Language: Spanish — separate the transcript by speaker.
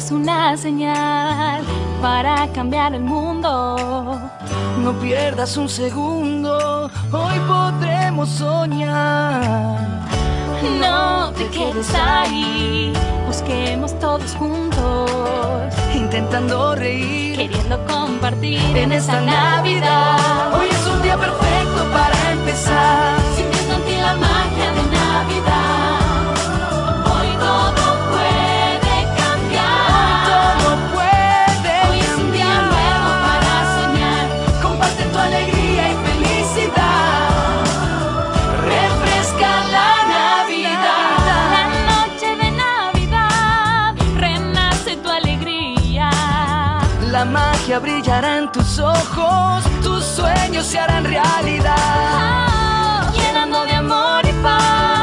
Speaker 1: es una señal para cambiar el mundo.
Speaker 2: No pierdas un segundo, hoy podremos soñar.
Speaker 1: No te quedes ahí, busquemos todos juntos,
Speaker 2: intentando reír,
Speaker 1: queriendo compartir
Speaker 2: en esta Navidad. Hoy es un día perfecto para empezar,
Speaker 1: sintiendo en ti la magia de Navidad. Hoy todo puede cambiar,
Speaker 2: todo puede
Speaker 1: hoy es un día nuevo para soñar.
Speaker 2: Comparte tu alegría y felicidad, refresca la Navidad.
Speaker 1: La noche de Navidad renace tu alegría.
Speaker 2: La magia brillará en tus ojos, tus sueños se harán realidad,
Speaker 1: Llenando de amor y paz.